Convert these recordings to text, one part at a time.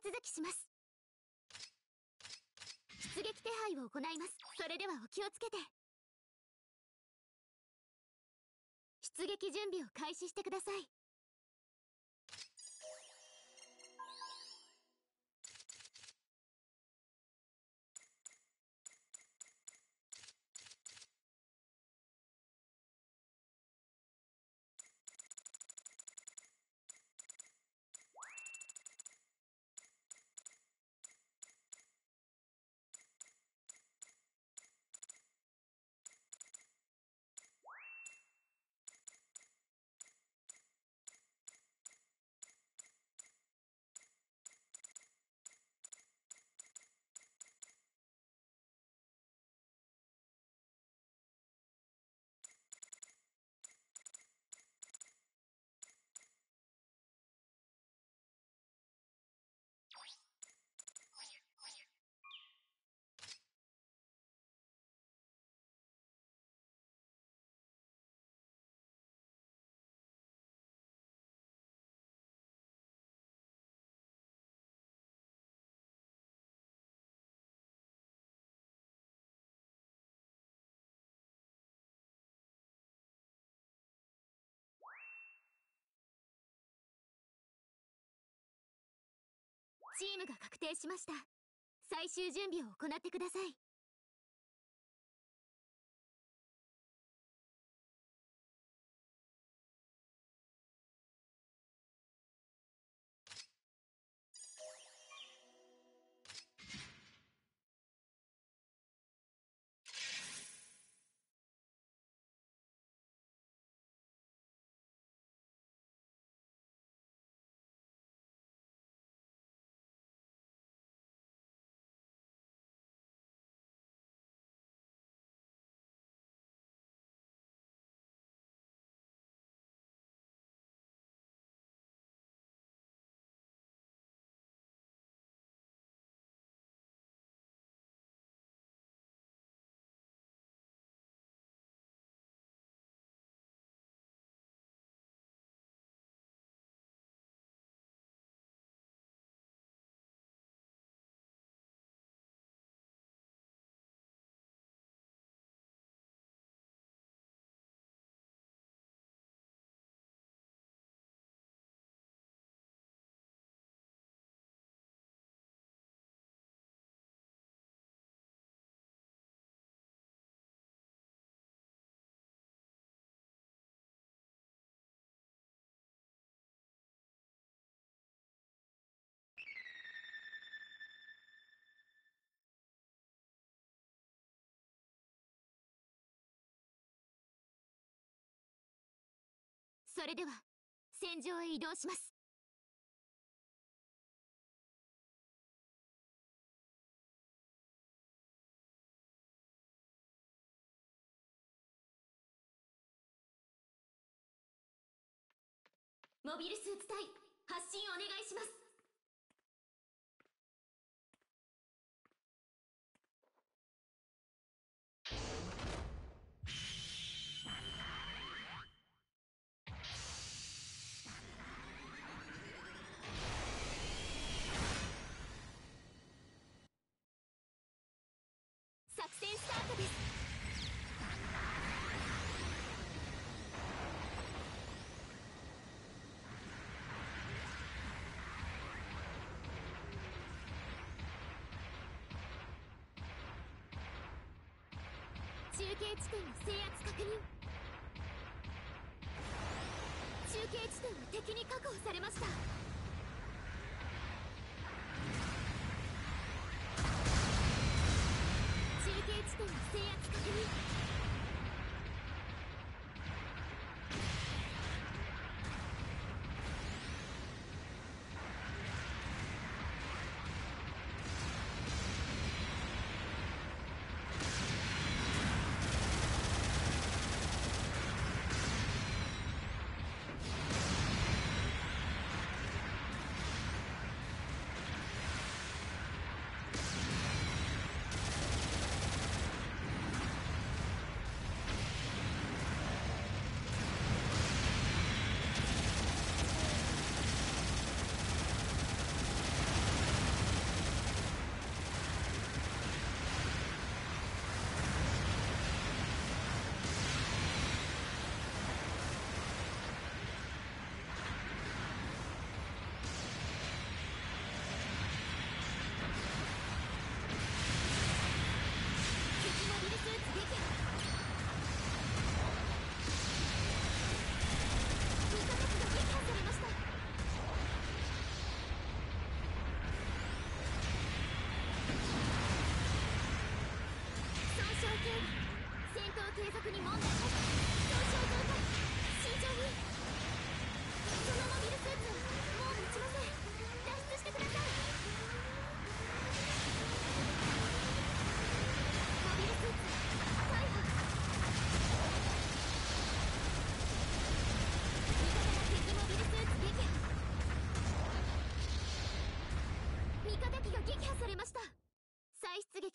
続きします。出撃手配を行います。それではお気をつけて。出撃準備を開始してください。チームが確定しました。最終準備を行ってください。それでは戦場へ移動します。モビルスーツ隊発進お願いします。作戦スタートです。中継地点の制圧確認。中継地点は敵に確保されました。中継地点の制圧確認。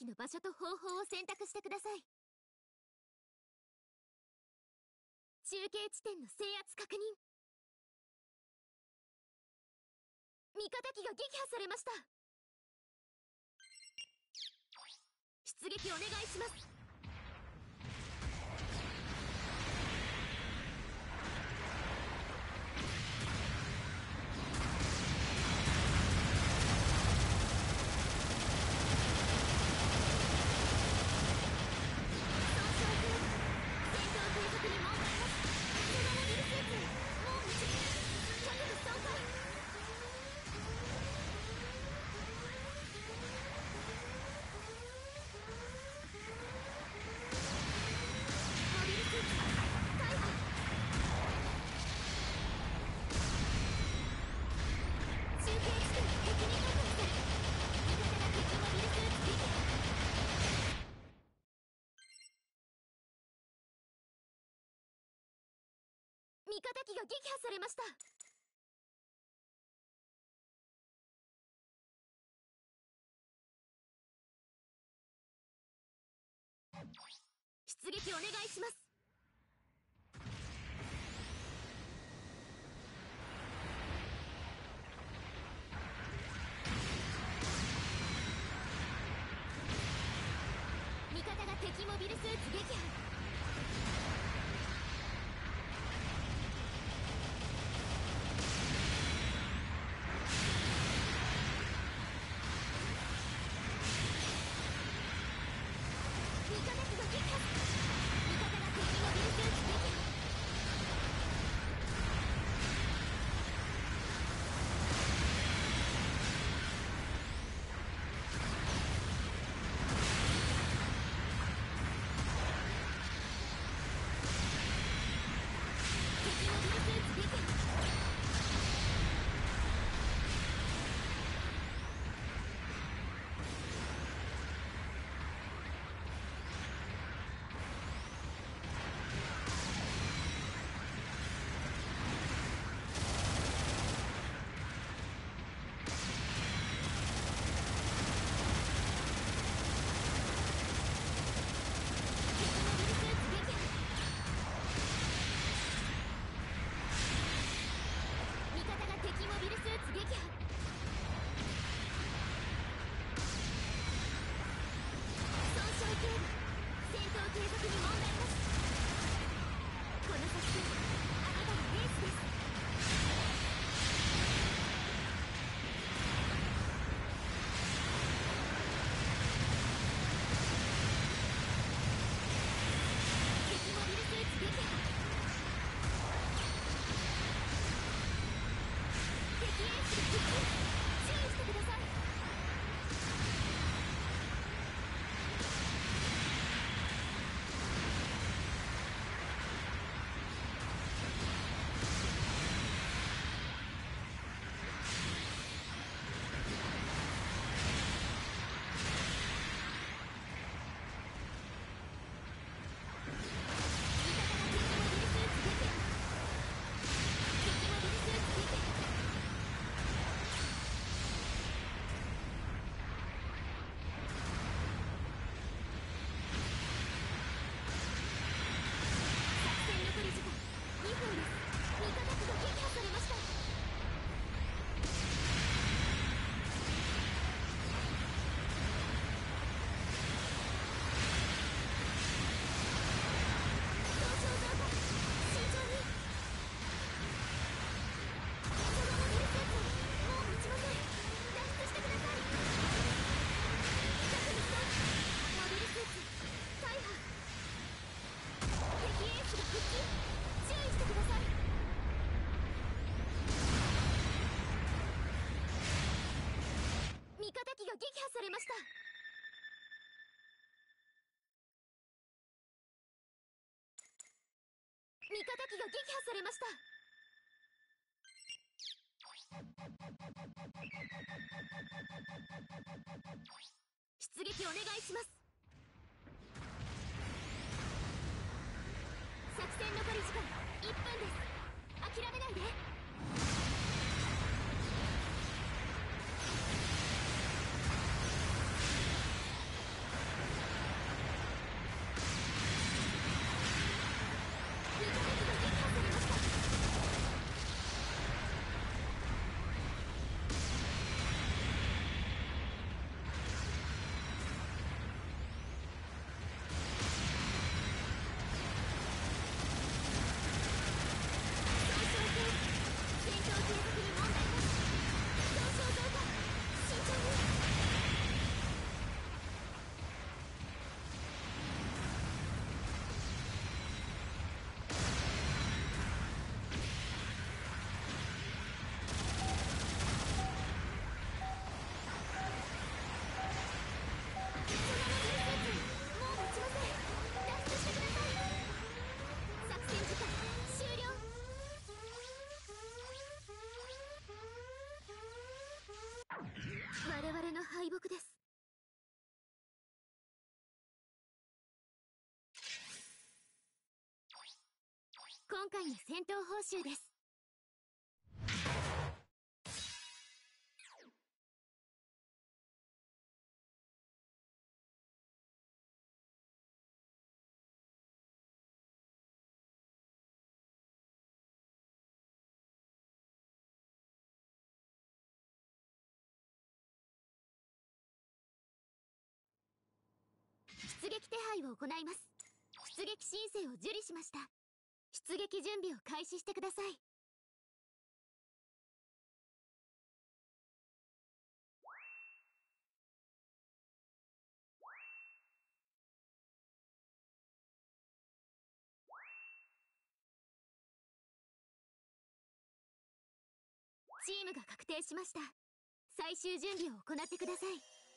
撃の場所と方法を選択してください。中継地点の制圧確認。味方機が撃破されました。出撃お願いします。味方機が撃破されました。出撃お願いします。味方が敵モビルスーツ撃破。味方機が撃破されました。出撃お願いします。作戦残り時間1分です。諦めないで。味敗北です。今回の戦闘報酬です。出撃手配を行います。出撃申請を受理しました。出撃準備を開始してください。チームが確定しました。最終準備を行ってください。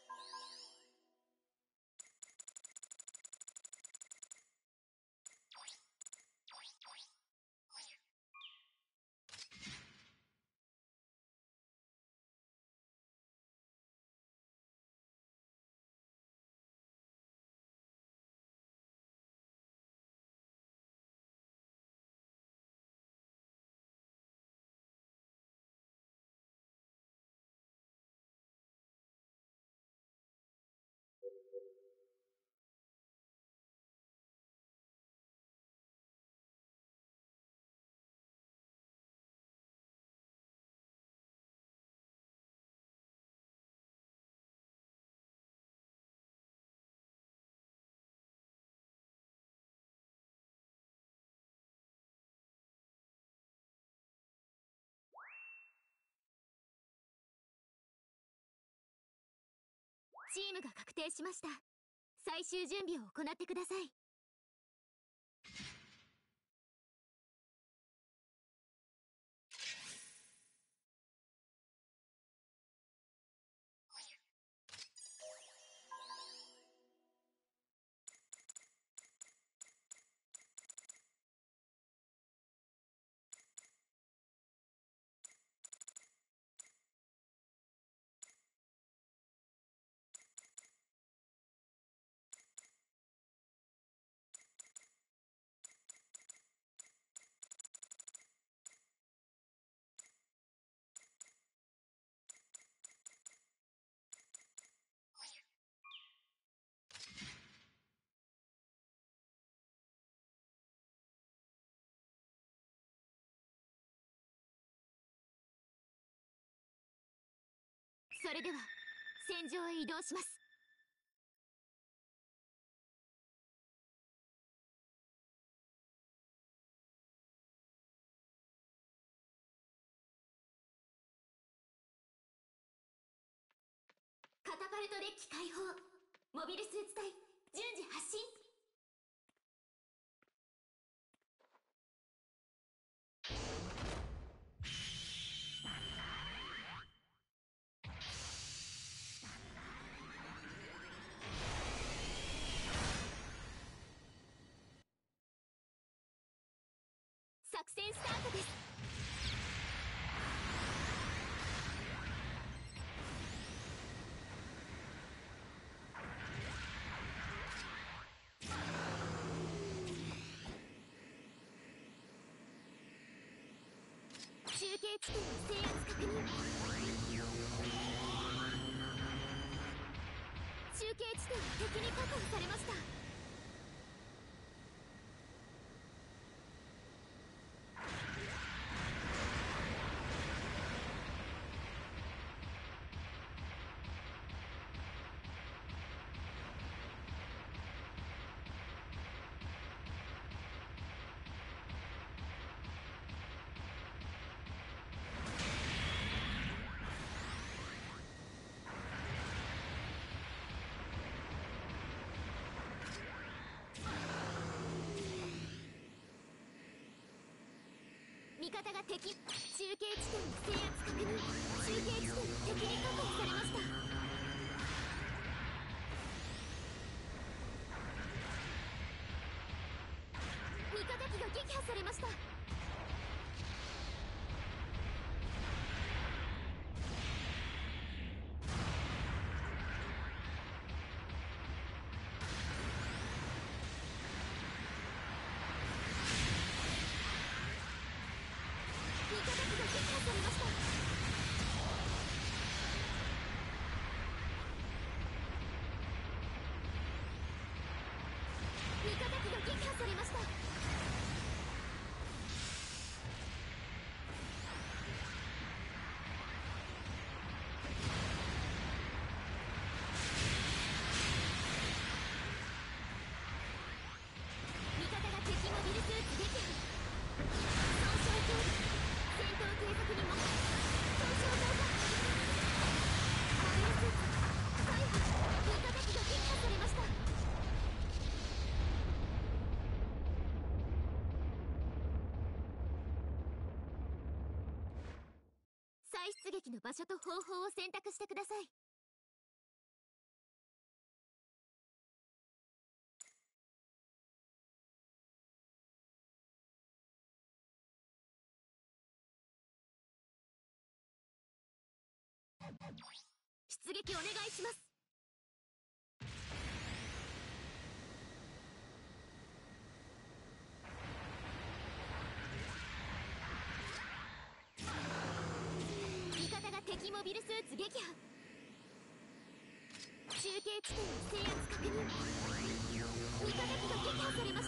チームが確定しました。最終準備を行ってください。それでは戦場へ移動します。カタパルトデッキ開放。モビルスーツ隊順次発進。作戦スタートです。中継地点の制圧確認。中継地点は敵に確保されました。味方が敵。中継地点の制圧確認。中継地点の敵に確保されました。味方機が撃破されました。 撃の場所と方法を選択してください。出撃お願いします。味方が敵モビルスーツ撃破。中継地点の制圧確認。味方機が撃破されました。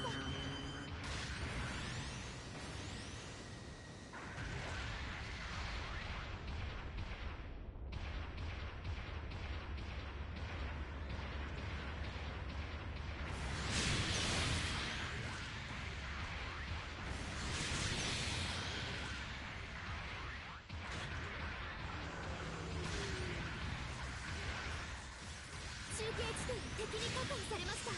中継地点が敵に確保されました。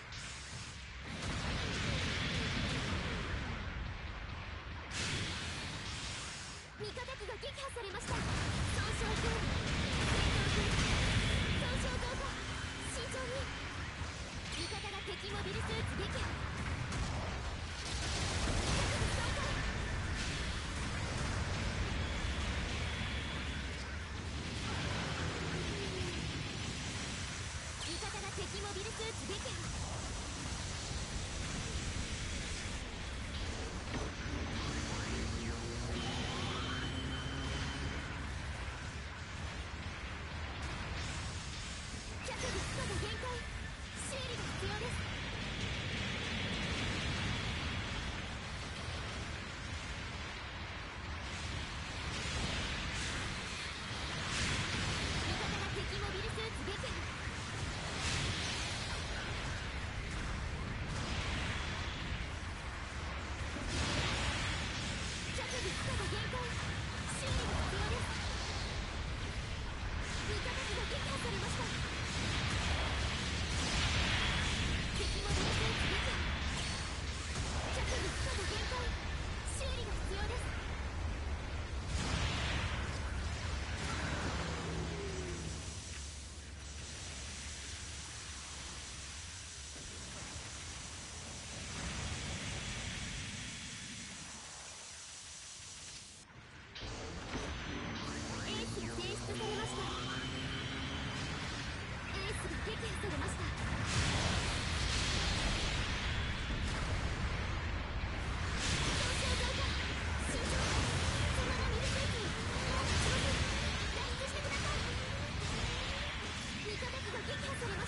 味方機が撃破されました。損傷増損傷増加。慎重に。味方が敵モビルスーツ撃破。味方が敵モビルスーツ撃破。弱物価が限界。修理が必要です。味方が敵モビルスーツ撃破。弱物価が限界。修理が必要です。味方機が撃破されました。敵モビルスーツ撃破。弱物価が限界。修理が必要です。エースが選出されました。エースが撃破されました。損傷増加。慎重。そのモビルスーツにもう勝ちません。脱出してください。味方機が撃破されました。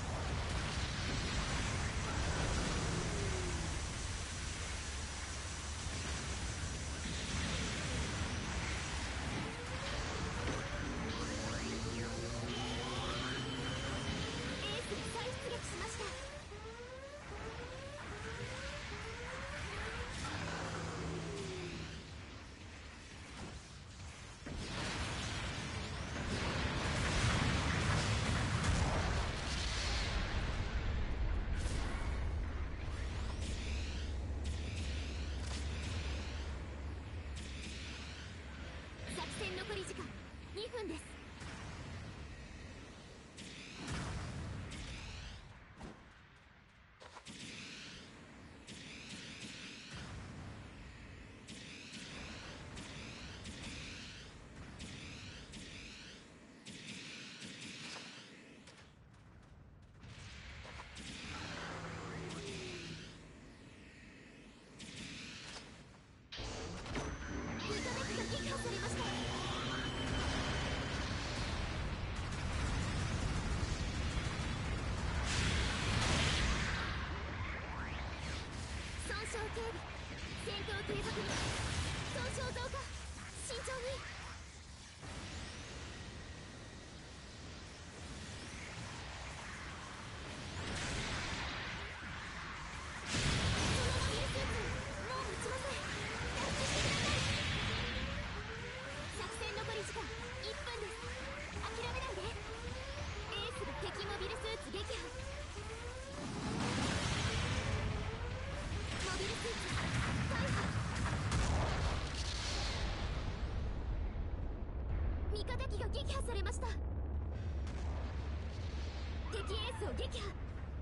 エースが再出撃しました。作戦残り時間2分です。味方機が撃破されました。損傷警備。戦闘継続に。損傷増加。慎重に。そのモビルスーツもう持ちません。脱出してください。作戦残り時間1分です。諦めないで。エースが敵モビルスーツ撃破。モビルスーツ大破。 撃破されました。敵エースを撃破。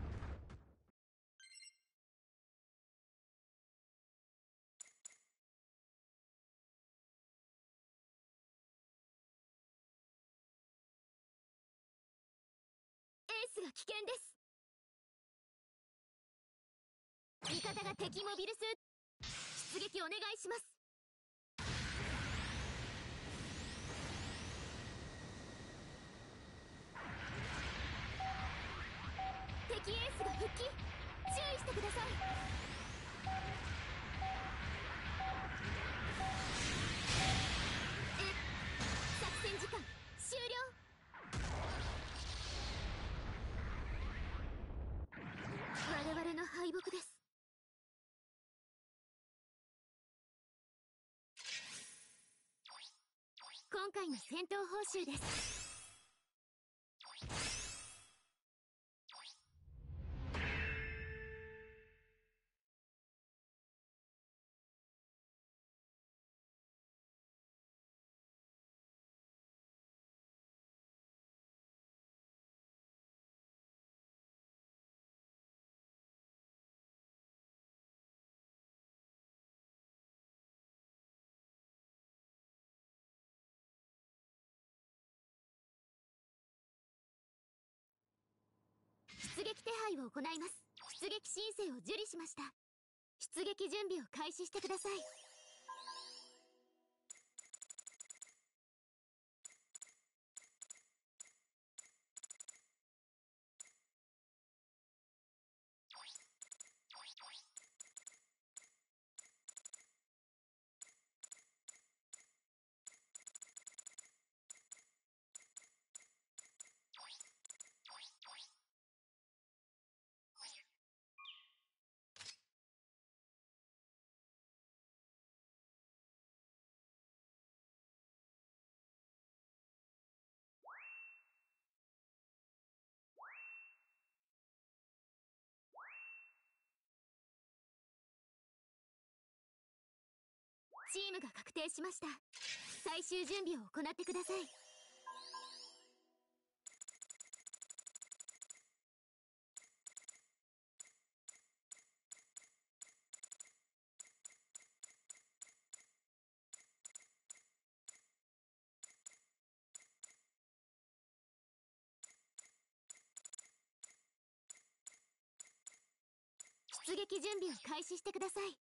エースが危険です。味方が敵モビルスーツ出撃お願いします。敵エースが復帰、注意してください。作戦時間終了。我々の敗北です。今回の戦闘報酬です。出撃手配を行います。出撃申請を受理しました。出撃準備を開始してください。チームが確定しました。最終準備を行ってください。出撃準備を開始してください。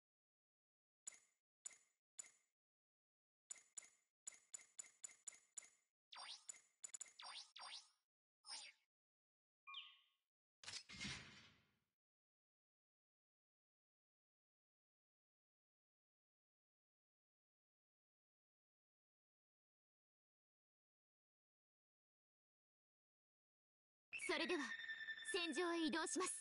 それでは戦場へ移動します。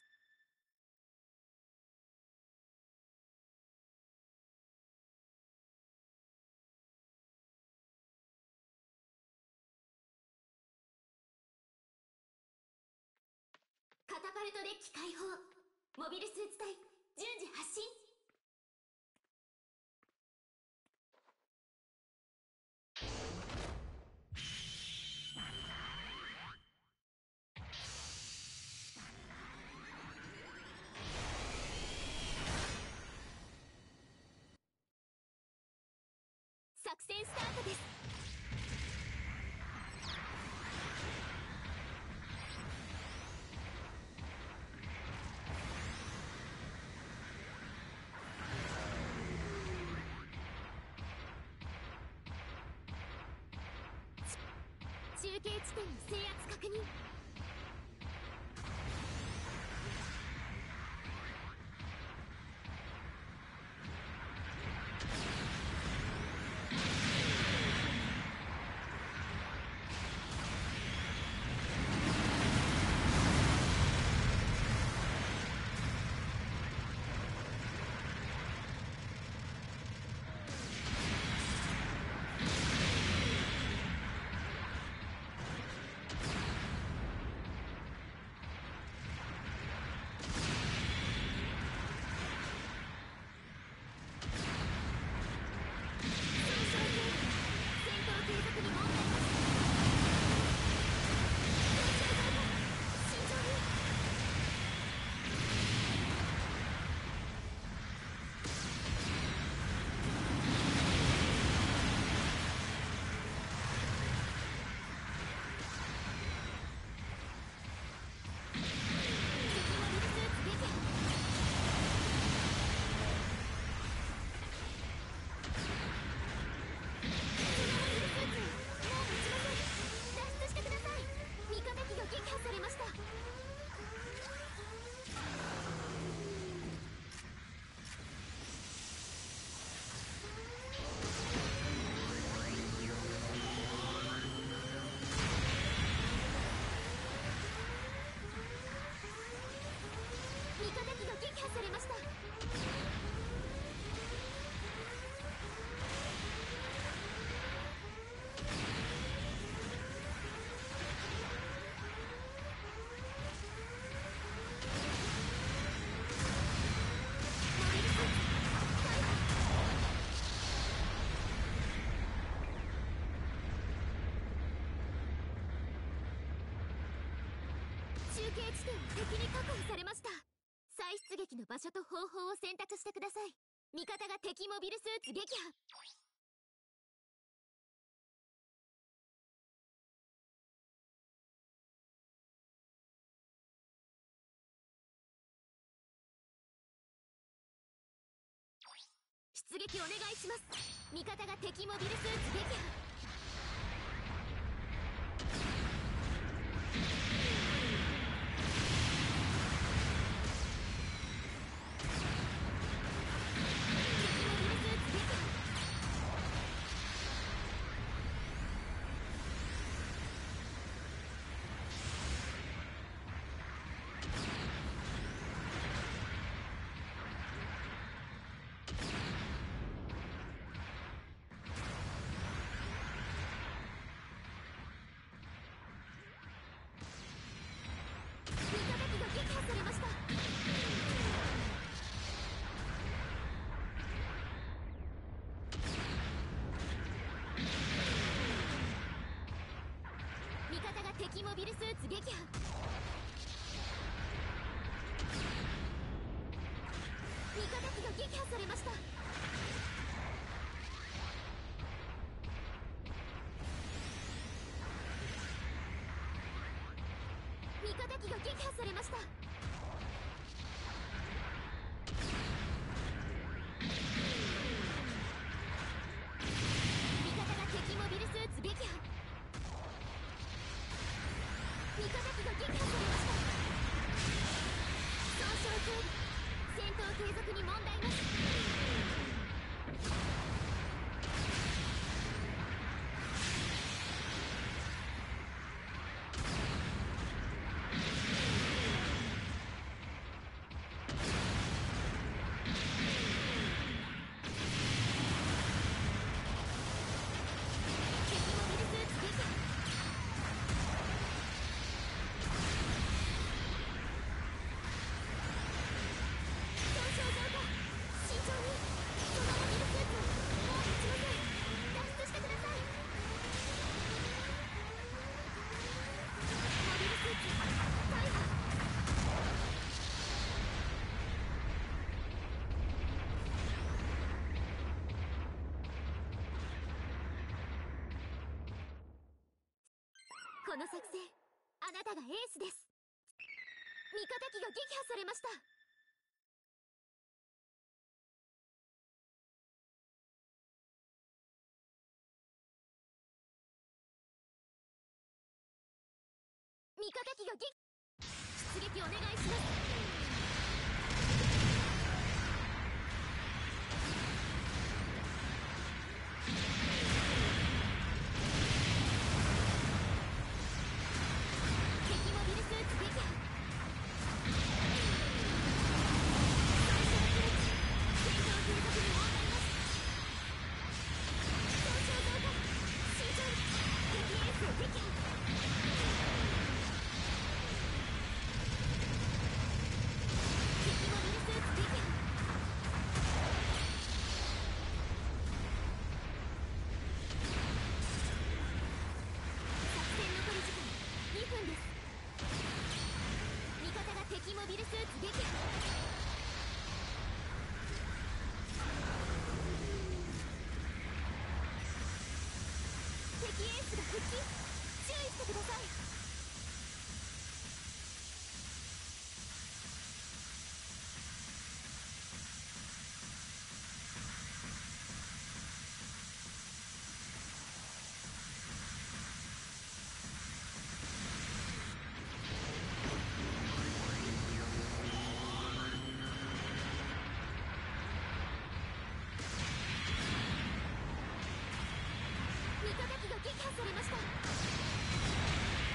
カタパルトデッキ開放。モビルスーツ隊順次発進。作戦スタートです。中継地点の制圧確認。 係地点を敵に確保されました。再出撃の場所と方法を選択してください。味方が敵モビルスーツ撃破。出撃お願いします。味方が敵モビルスーツ撃破。敵モビルスーツ撃破。味方機が撃破されました。味方機が撃破されました。味方が敵モビルスーツ撃破。味方機が撃破されました。損傷整理。戦闘継続に問題なし。この作戦、あなたがエースです。味方機が撃破されました。味方機が出撃お願いします。敵モビルスーツ撃破。敵エースが復帰。注意してください。味方機が撃破されました。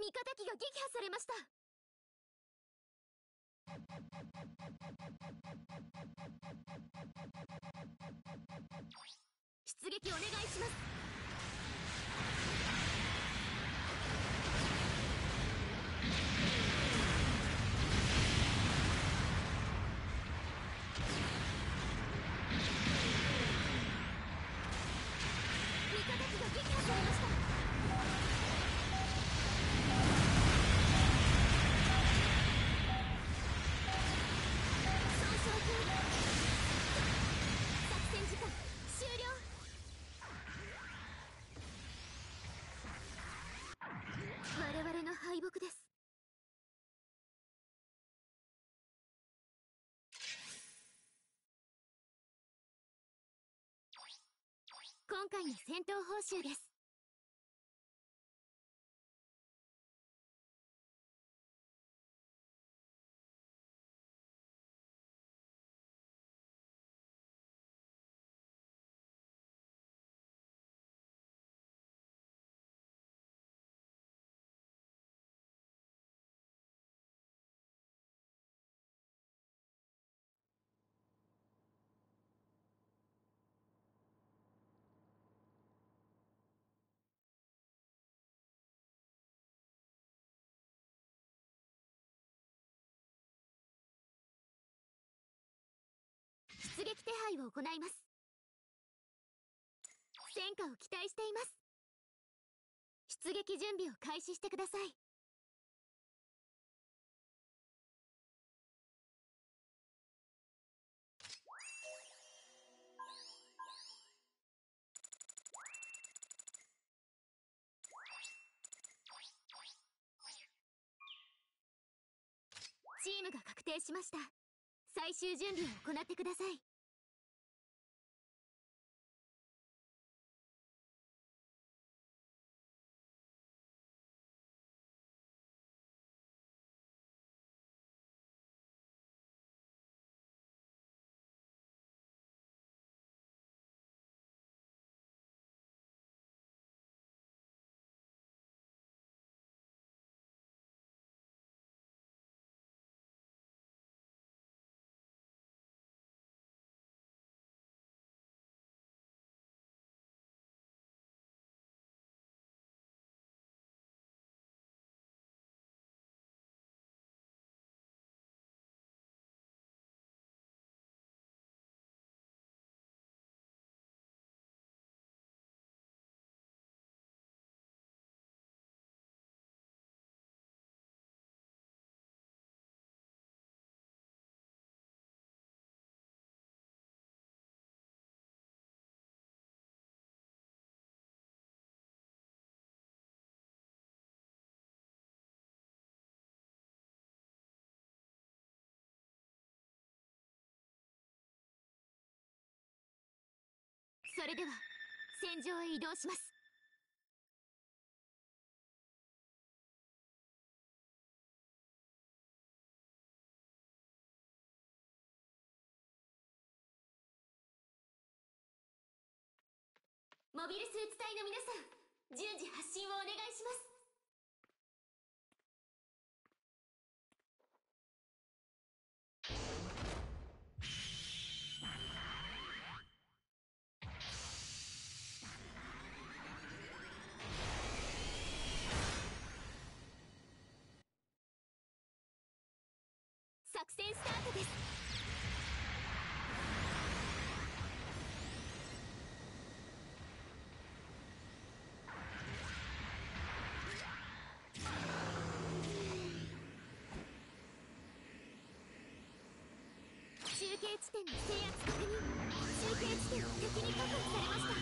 味方機が撃破されました。出撃お願いします。味方機が撃破されました。我々の敗北です。今回の戦闘報酬です。出撃手配を行います。戦果を期待しています。出撃準備を開始してください。チームが確定しました。最終準備を行ってください。それでは戦場へ移動します。モビルスーツ隊の皆さん、順次発進をお願いします。作戦スタートです。中継地点の制圧確認。中継地点は敵に確保されました。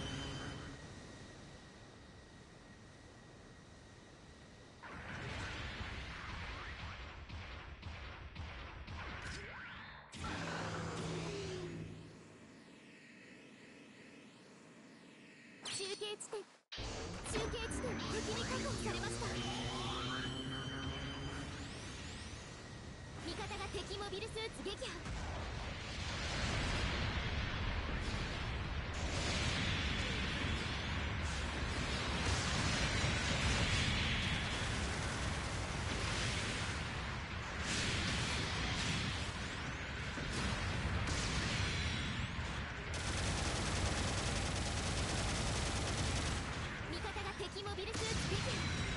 中継地点は敵に確保されました。味方が敵モビルスーツ撃破。 敵モビルスーツ撃破。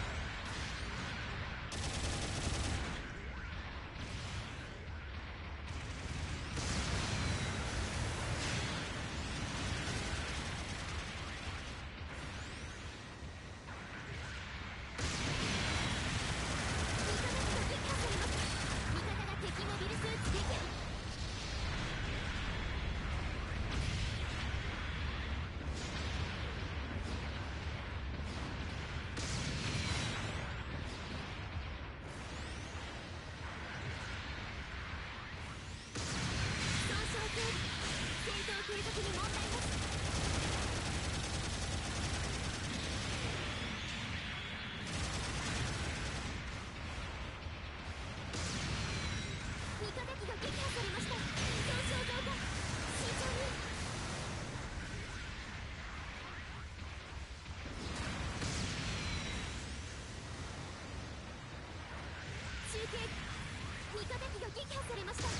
味方機が撃破されました。そ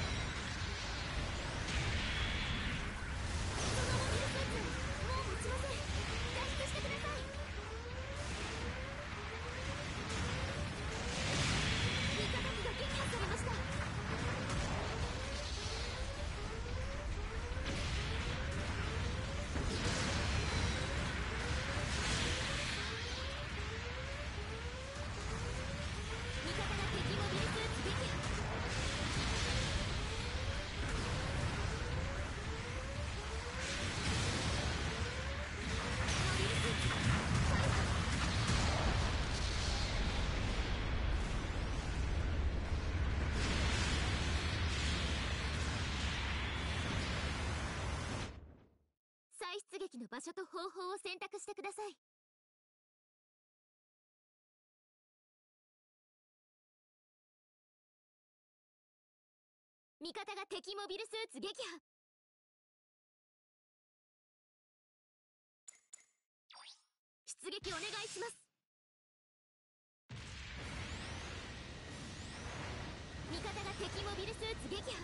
のモビルスーツもう持ちません。脱出してください。味方機が撃破されました。味方が敵モビルスーツ撃破。再出撃の場所と方法を選択してください。味方が敵モビルスーツ撃破。出撃お願いします。味方が敵モビルスーツ撃破。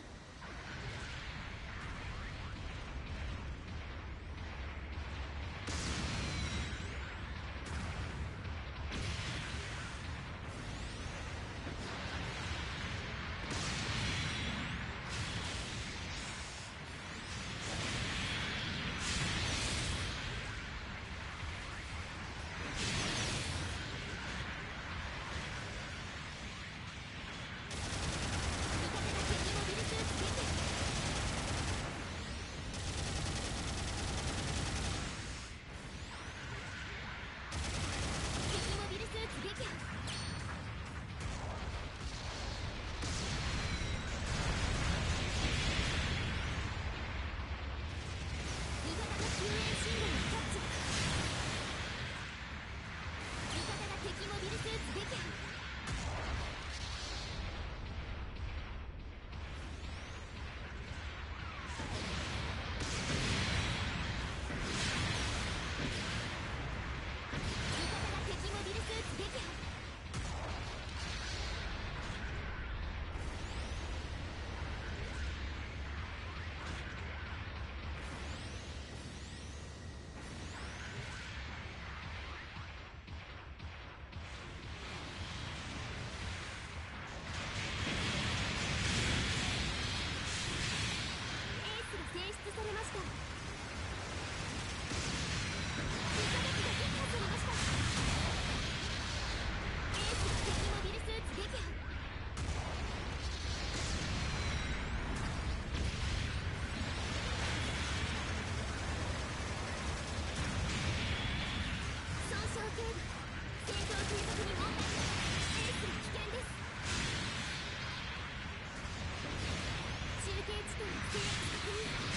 選出されました。味方機が撃破されました。エースが敵モビルスーツ撃破。損傷警備。戦闘継続に問題。エースが危険です。中継地点の制圧確認。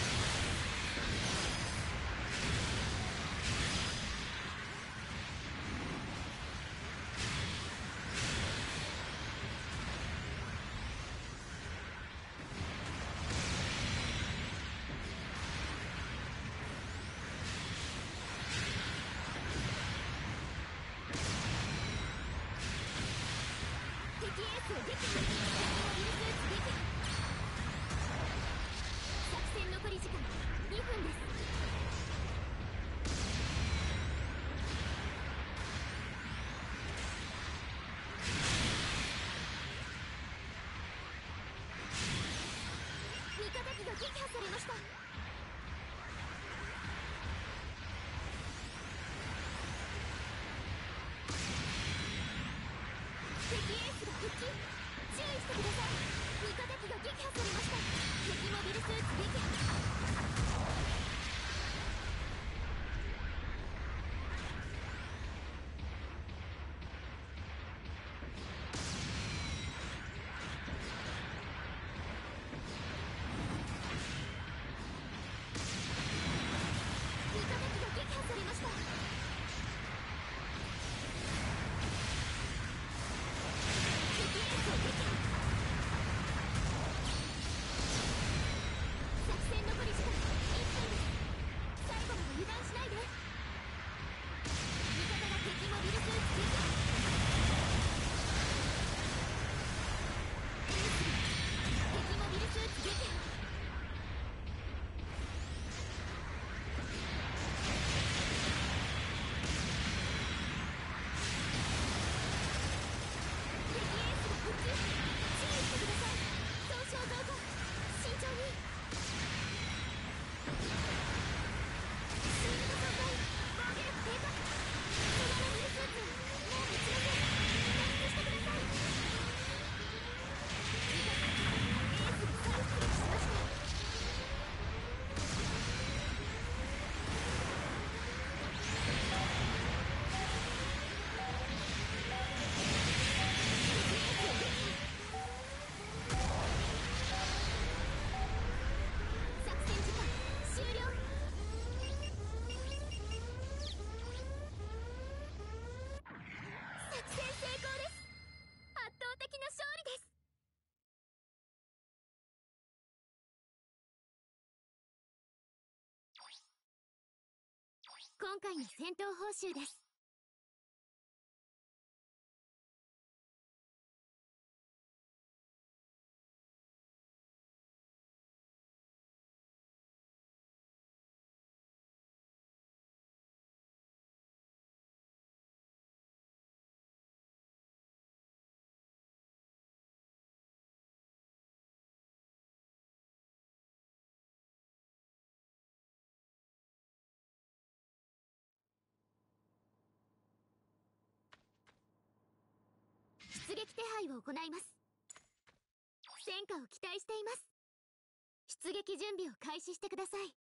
今回の戦闘報酬です。出撃手配を行います。戦果を期待しています。出撃準備を開始してください。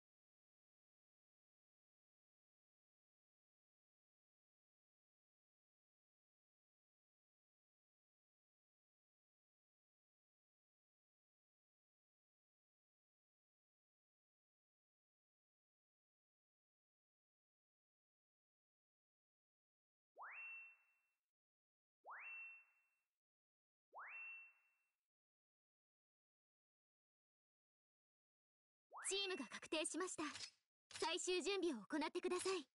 チームが確定しました。最終準備を行ってください。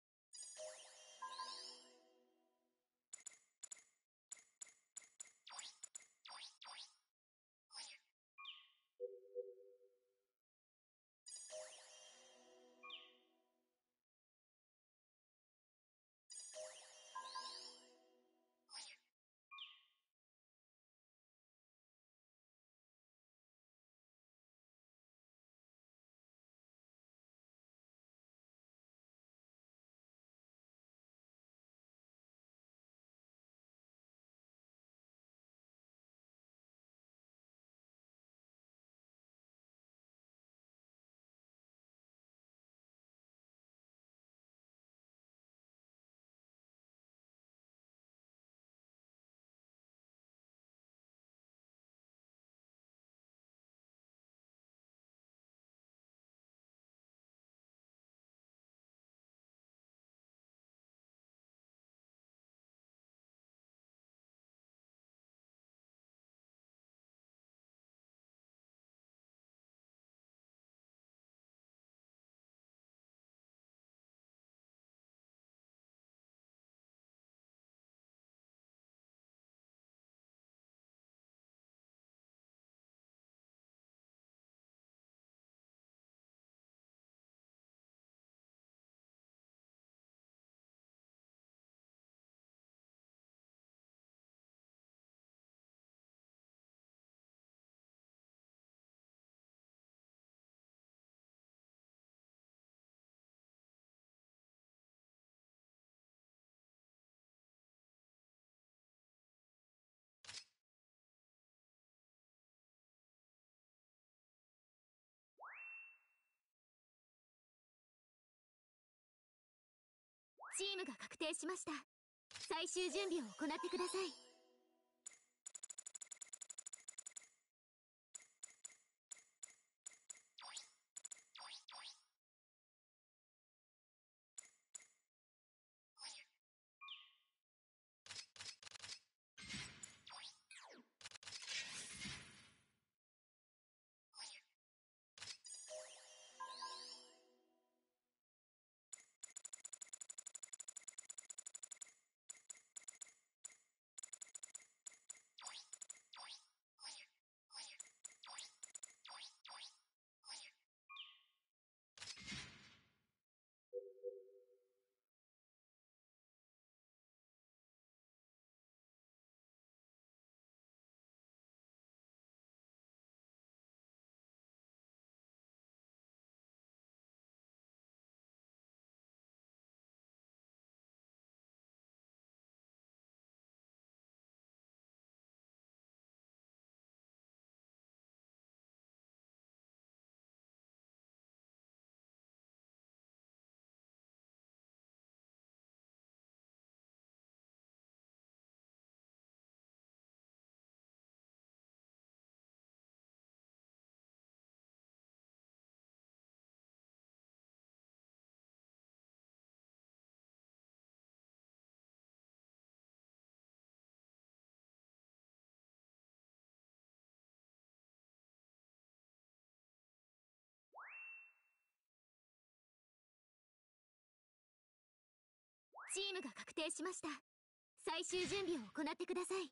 チームが確定しました。最終準備を行ってください。 チームが確定しました。最終準備を行ってください。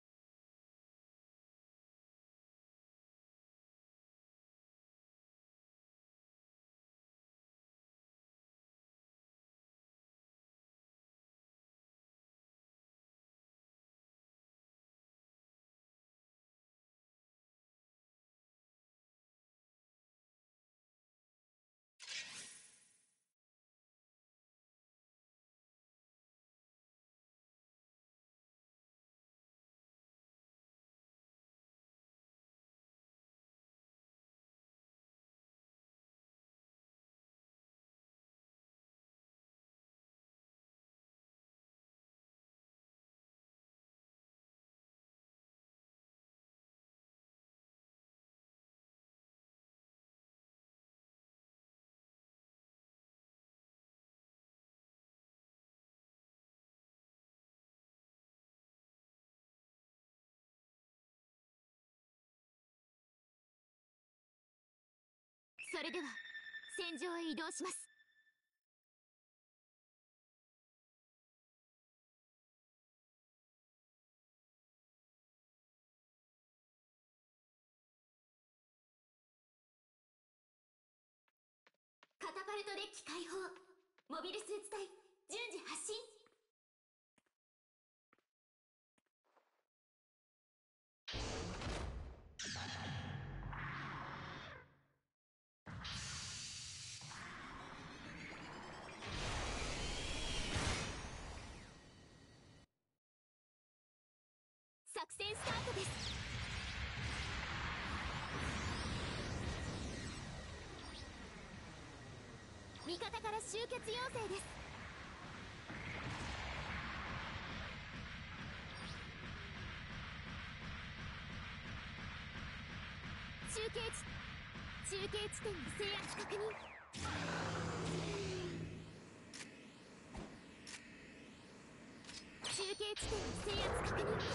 それでは戦場へ移動します。カタパルトデッキ開放。モビルスーツ隊順次発進。作戦スタートです。味方から集結要請です。中継地点の制圧確認。中継地点の制圧確認。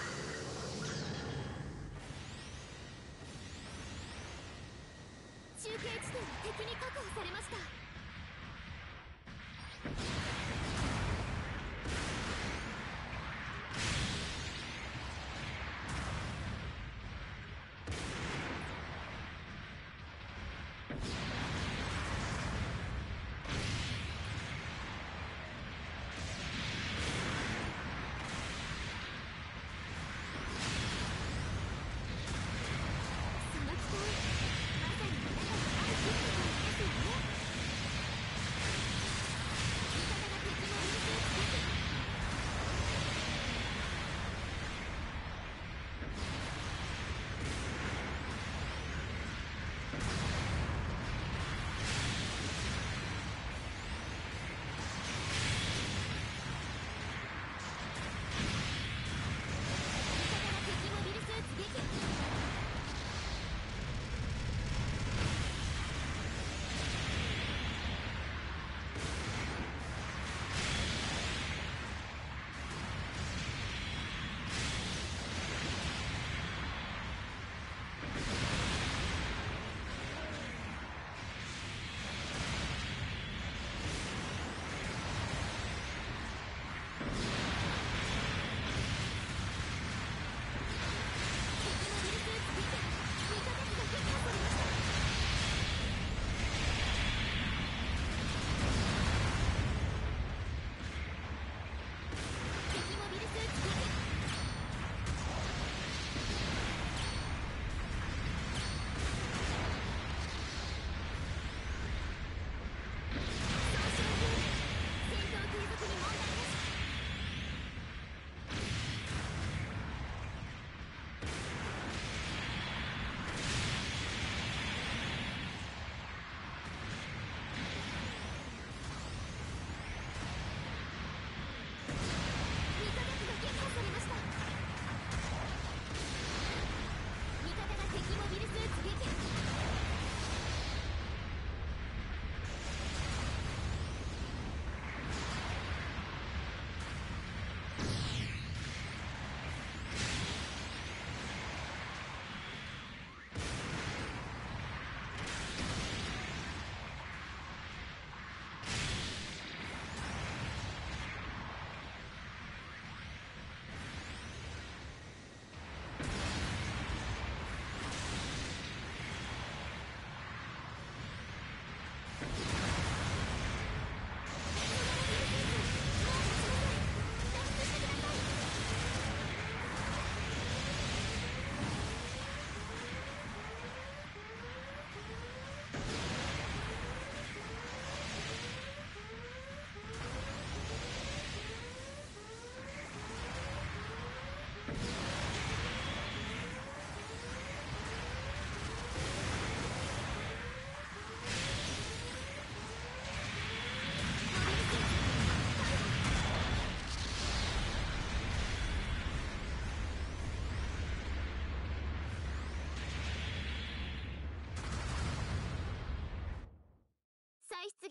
中継地点は敵に確保されました。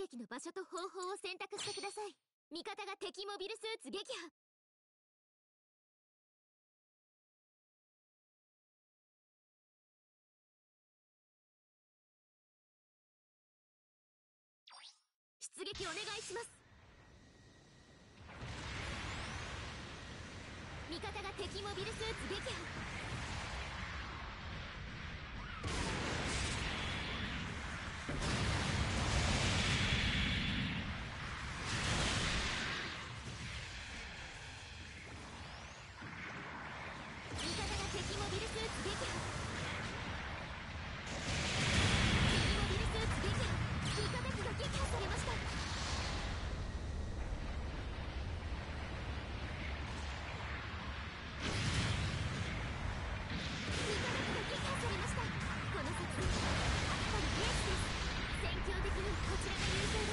撃の場所と方法を選択してください。味方が敵モビルスーツ撃破。出撃お願いします。味方が敵モビルスーツ撃破。敵モビルスーツ撃破。敵モビルスーツ撃破。味方敵が撃破されました。味方敵が撃破されました。この作戦あくまでレースです。戦況的にこちらが優勢です。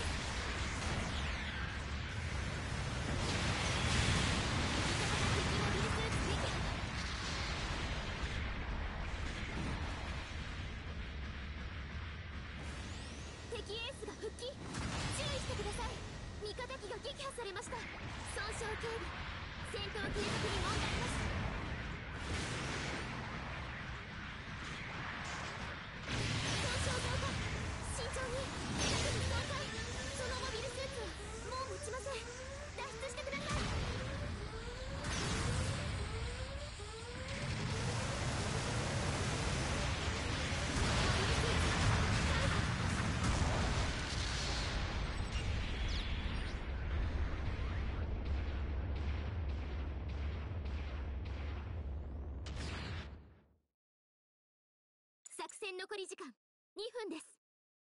敵エースが復帰。注意してください。味方機が撃破されました。損傷警備。戦闘継続に問題なし。損傷増加。慎重に。盾に損壊。そのモビルスーツはもう持ちません。脱出してください。作戦残り時間2分です。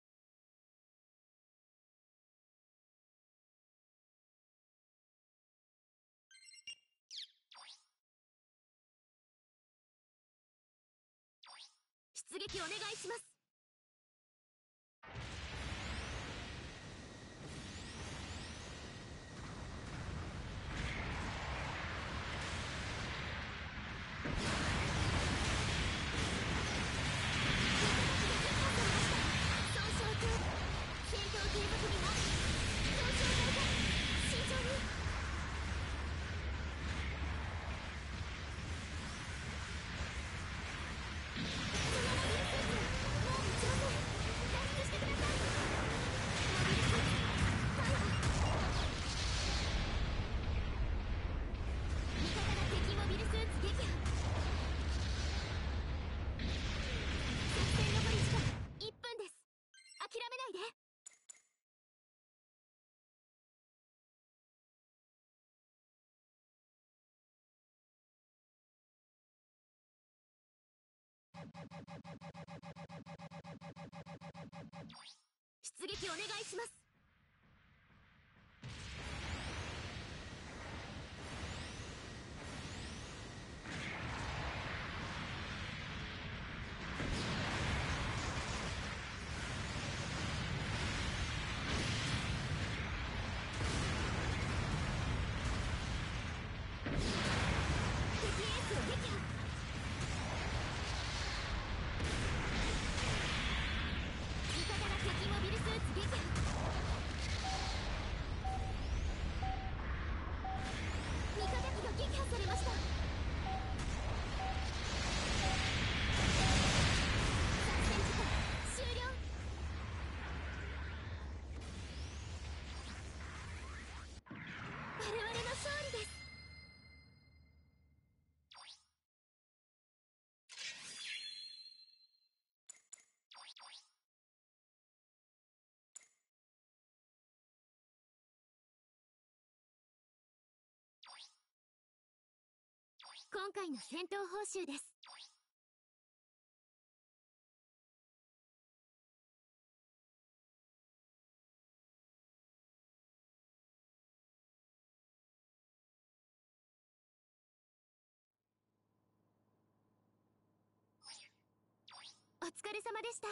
出撃お願いします。戦闘継続にも損傷増加。慎重に。そのモビルスーツもう持ちません。脱出してください。モビルスーツ逮捕。味方が敵モビルスーツ撃破。作戦残り時間1分です。諦めないで。出撃お願いします。敵エースを撃破。味方が敵モビルスーツ撃破。味方機が撃破されました。作戦時間終了。我々の勝利です。今回の戦闘報酬です。お疲れ様でした。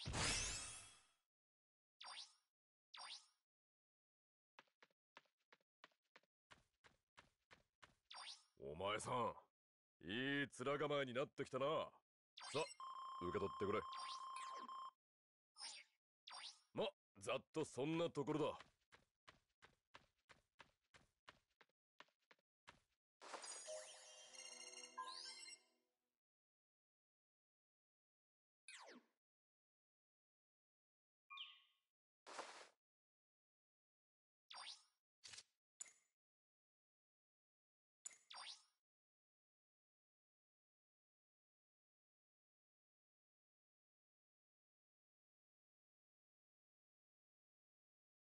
お前さん、いい面構えになってきたな。さ、受け取ってくれ。ま、ざっとそんなところだ。